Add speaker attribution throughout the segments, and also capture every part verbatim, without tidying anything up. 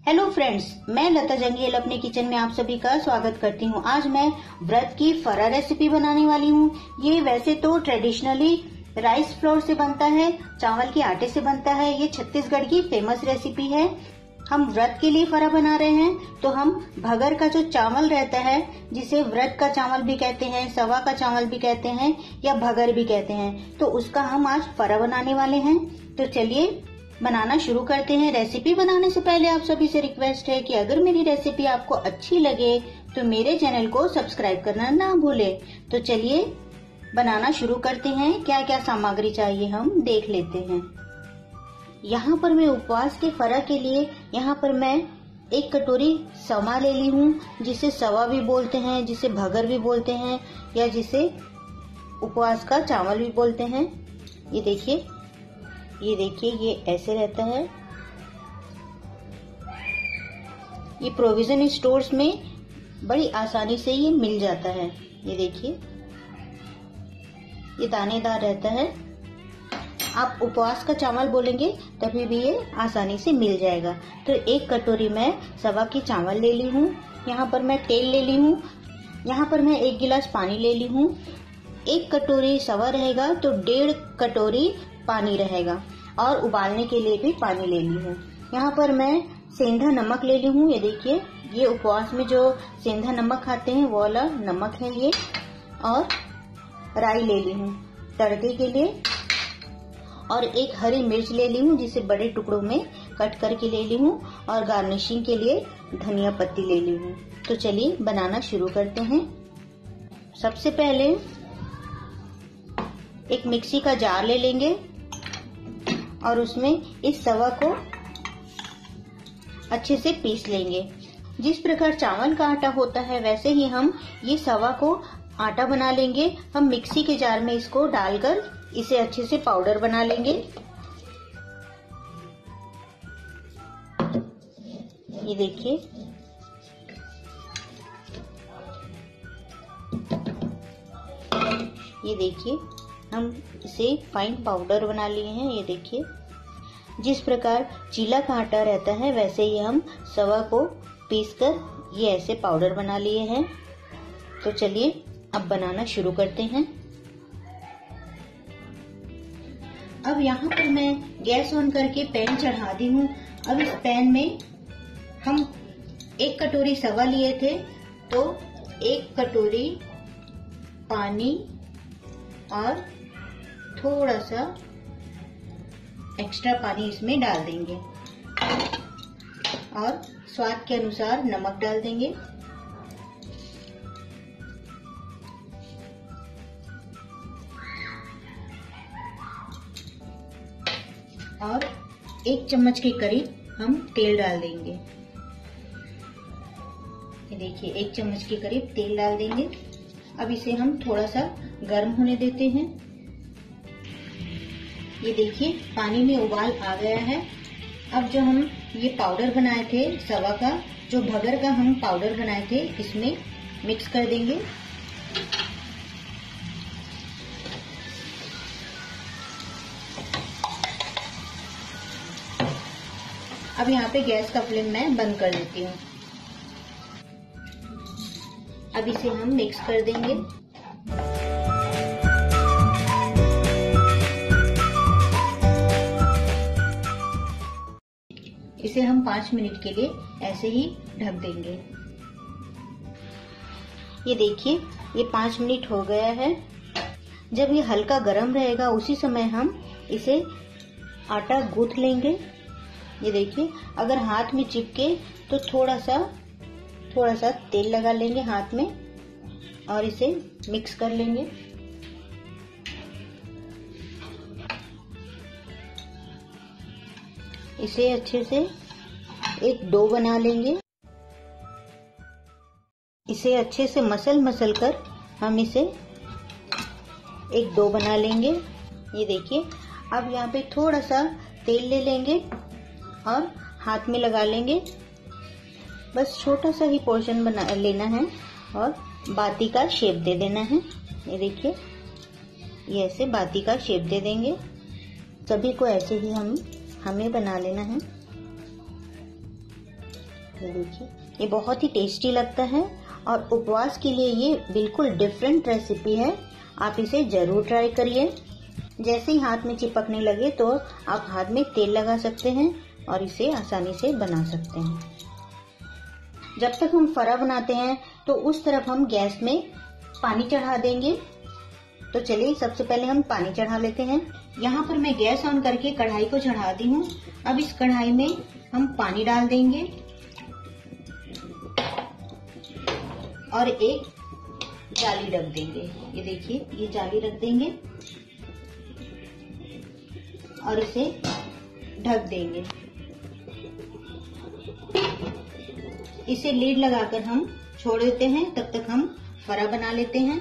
Speaker 1: Hello friends, मैं लता जंगील अपने kitchen में आप सभी का स्वागत करती हूँ। आज मैं व्रत की फरा रेसिपी बनाने वाली हूँ। ये वैसे तो ट्रेडिशनली राइस फ्लोर से बनता है, चावल के आटे से बनता है। ये छत्तीसगढ़ की फेमस रेसिपी है। हम व्रत के लिए फरा बना रहे हैं तो हम भगर का जो चावल रहता है, जिसे व्रत का चावल भी कहते हैं, सवा का चावल भी कहते हैं या भगर भी कहते हैं, तो उसका हम आज फरा बनाने वाले हैं। तो चलिए बनाना शुरू करते हैं। रेसिपी बनाने से पहले आप सभी से रिक्वेस्ट है कि अगर मेरी रेसिपी आपको अच्छी लगे तो मेरे चैनल को सब्सक्राइब करना ना भूलें। तो चलिए बनाना शुरू करते हैं। क्या क्या सामग्री चाहिए हम देख लेते हैं। यहाँ पर मैं उपवास के फरा के लिए यहाँ पर मैं एक कटोरी सवा ले ली हूँ, जिसे सवा भी बोलते हैं, जिसे भगर भी बोलते हैं या जिसे उपवास का चावल भी बोलते हैं। ये देखिए ये देखिए ये ऐसे रहता है। ये प्रोविजन स्टोर्स में बड़ी आसानी से ये मिल जाता है। ये देखिए ये दानेदार रहता है। आप उपवास का चावल बोलेंगे तभी भी ये आसानी से मिल जाएगा। तो एक कटोरी मैं सवा की चावल ले ली हूँ। यहाँ पर मैं तेल ले ली हूँ। यहाँ पर मैं एक गिलास पानी ले ली हूँ। एक कटोरी सवा रहेगा तो डेढ़ कटोरी पानी रहेगा और उबालने के लिए भी पानी ले ली हूँ। यहाँ पर मैं सेंधा नमक ले ली हूँ। ये देखिए ये उपवास में जो सेंधा नमक खाते हैं वो वाला नमक है ये। और राई ले ली हूँ तड़के के लिए। और एक हरी मिर्च ले ली हूँ, जिसे बड़े टुकड़ों में कट करके ले ली हूँ। और गार्निशिंग के लिए धनिया पत्ती ले ली हूँ। तो चलिए बनाना शुरू करते हैं। सबसे पहले एक मिक्सी का जार ले लेंगे और उसमें इस सवा को अच्छे से पीस लेंगे। जिस प्रकार चावल का आटा होता है वैसे ही हम ये सवा को आटा बना लेंगे। हम मिक्सी के जार में इसको डालकर इसे अच्छे से पाउडर बना लेंगे। ये देखिए ये देखिए हम इसे फाइन पाउडर बना लिए हैं। ये देखिए जिस प्रकार चीला का आटा रहता है वैसे ही हम सवा को पीसकर ये ऐसे पाउडर बना लिए हैं। तो चलिए अब बनाना शुरू करते हैं। अब यहाँ पर मैं गैस ऑन करके पैन चढ़ा दी हूँ। अब इस पैन में हम एक कटोरी सवा लिए थे तो एक कटोरी पानी और थोड़ा सा एक्स्ट्रा पानी इसमें डाल देंगे और स्वाद के अनुसार नमक डाल देंगे। और एक चम्मच के करीब हम तेल डाल देंगे। ये देखिए एक चम्मच के करीब तेल डाल देंगे। अब इसे हम थोड़ा सा गर्म होने देते हैं। ये देखिए पानी में उबाल आ गया है। अब जो हम ये पाउडर बनाए थे सवा का, जो भगर का हम पाउडर बनाए थे, इसमें मिक्स कर देंगे। अब यहाँ पे गैस का फ्लेम मैं बंद कर देती हूँ। अब इसे हम मिक्स कर देंगे। इसे हम पाँच मिनट के लिए ऐसे ही ढक देंगे। ये देखिए ये पाँच मिनट हो गया है। जब ये हल्का गरम रहेगा उसी समय हम इसे आटा गूंथ लेंगे। ये देखिए अगर हाथ में चिपके तो थोड़ा सा थोड़ा सा तेल लगा लेंगे हाथ में और इसे मिक्स कर लेंगे। इसे अच्छे से एक डो बना लेंगे। इसे अच्छे से मसल मसल कर हम इसे एक डो बना लेंगे। ये देखिए अब यहाँ पे थोड़ा सा तेल ले लेंगे और हाथ में लगा लेंगे। बस छोटा सा ही पोर्शन बना लेना है और बाती का शेप दे देना है। ये देखिए ये ऐसे बाती का शेप दे देंगे। सभी को ऐसे ही हम हमें बना लेना है। ये देखिए, ये बहुत ही टेस्टी लगता है और उपवास के लिए ये बिल्कुल डिफरेंट रेसिपी है। आप इसे जरूर ट्राई करिए। जैसे ही हाथ में चिपकने लगे तो आप हाथ में तेल लगा सकते हैं और इसे आसानी से बना सकते हैं। जब तक हम फरा बनाते हैं तो उस तरफ हम गैस में पानी चढ़ा देंगे। तो चलिए सबसे पहले हम पानी चढ़ा लेते हैं। यहाँ पर मैं गैस ऑन करके कढ़ाई को चढ़ा दी हूँ। अब इस कढ़ाई में हम पानी डाल देंगे और एक जाली रख देंगे। ये देखिए, ये जाली रख देंगे और इसे ढक देंगे। इसे लीड लगाकर हम छोड़ देते हैं। तब तक हम फरा बना लेते हैं।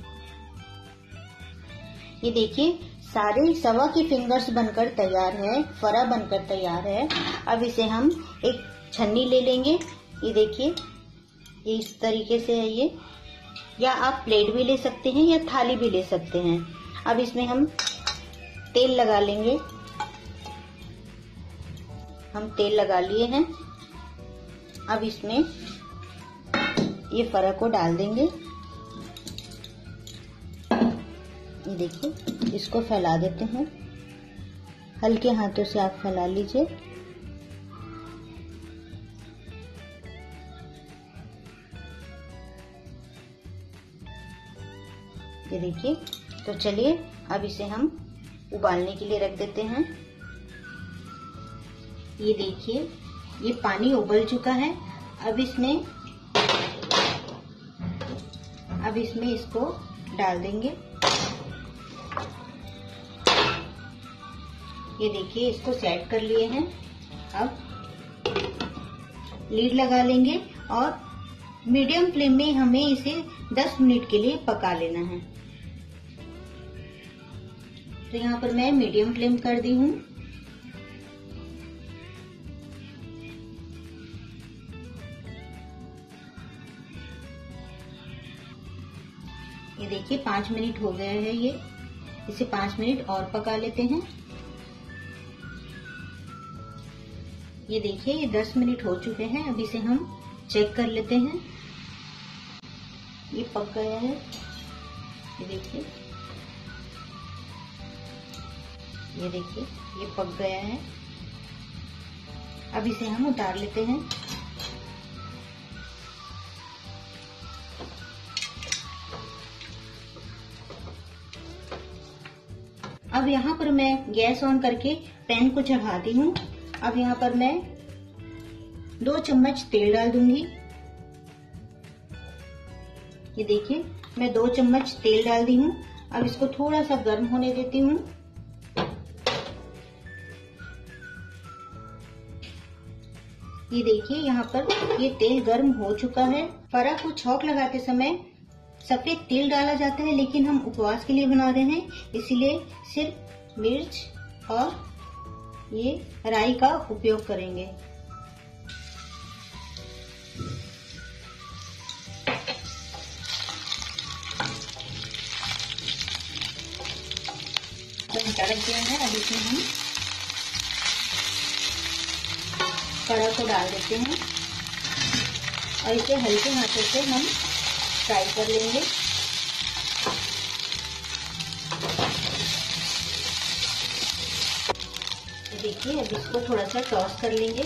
Speaker 1: ये देखिए, सारे सवा की फिंगर्स बनकर तैयार है, फरा बनकर तैयार है। अब इसे हम एक छन्नी ले लेंगे। ये देखिए, ये इस तरीके से है ये, या आप प्लेट भी ले सकते हैं या थाली भी ले सकते हैं। अब इसमें हम तेल लगा लेंगे। हम तेल लगा लिए हैं। अब इसमें ये फरा को डाल देंगे। ये देखिए, इसको फैला देते हैं। हल्के हाथों से आप फैला लीजिए। ये देखिए, तो चलिए अब इसे हम उबालने के लिए रख देते हैं। ये देखिए, ये पानी उबल चुका है। अब इसमें अब इसमें इसको डाल देंगे। ये देखिए, इसको सेट कर लिए हैं। अब लीड लगा लेंगे और मीडियम फ्लेम में हमें इसे दस मिनट के लिए पका लेना है। तो यहाँ पर मैं मीडियम फ्लेम कर दी हूँ। ये देखिए, पांच मिनट हो गया है। ये इसे पांच मिनट और पका लेते हैं। ये देखिए, ये दस मिनट हो चुके हैं। अब इसे हम चेक कर लेते हैं। ये पक गया है। ये देखिए, ये देखिए, ये पक गया है। अब इसे हम उतार लेते हैं। अब यहाँ पर मैं गैस ऑन करके पैन को चढ़ाती हूँ। अब यहाँ पर मैं दो चम्मच तेल डाल दूंगी। ये देखिए, मैं दो चम्मच तेल डाल दी हूँ। अब इसको थोड़ा सा गर्म होने देती हूँ। ये देखिए, यहाँ पर ये तेल गर्म हो चुका है। फरा को छौंक लगाते समय सफेद तिल डाला जाता है, लेकिन हम उपवास के लिए बना रहे हैं, इसीलिए सिर्फ मिर्च और ये राई का उपयोग करेंगे। तो तड़क गया है। अब इसमें हम फरा को डाल देते हैं और इसे हल्के हाथों से हम फ्राई कर लेंगे। तो देखिए, अब इसको थोड़ा सा टॉस कर लेंगे।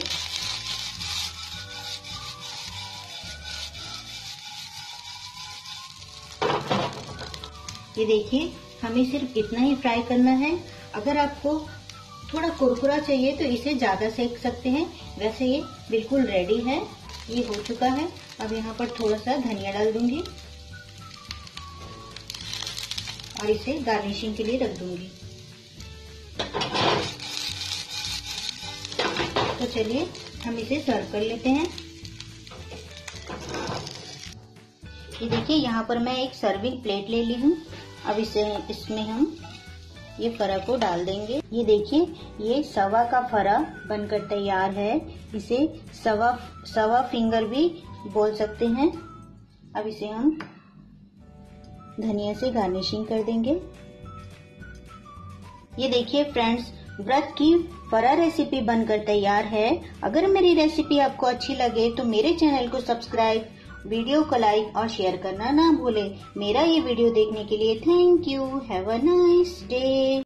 Speaker 1: ये देखिए, हमें सिर्फ इतना ही फ्राई करना है। अगर आपको थोड़ा कुरकुरा चाहिए तो इसे ज्यादा सेक सकते हैं। वैसे ये बिल्कुल रेडी है, ये हो चुका है। अब यहाँ पर थोड़ा सा धनिया डाल दूंगी और इसे गार्निशिंग के लिए रख दूंगी। तो चलिए हम इसे सर्व कर लेते हैं। ये देखिए, यहाँ पर मैं एक सर्विंग प्लेट ले ली हूँ। अब इसे इसमें हम ये फरा को डाल देंगे। ये देखिए, ये सवा का फरा बनकर तैयार है। इसे सवा सवा फिंगर भी बोल सकते हैं। अब इसे हम धनिया से गार्निशिंग कर देंगे। ये देखिए फ्रेंड्स, व्रत की फरार रेसिपी बनकर तैयार है। अगर मेरी रेसिपी आपको अच्छी लगे तो मेरे चैनल को सब्सक्राइब, वीडियो को लाइक और शेयर करना ना भूलें। मेरा ये वीडियो देखने के लिए thank you. Have a nice day.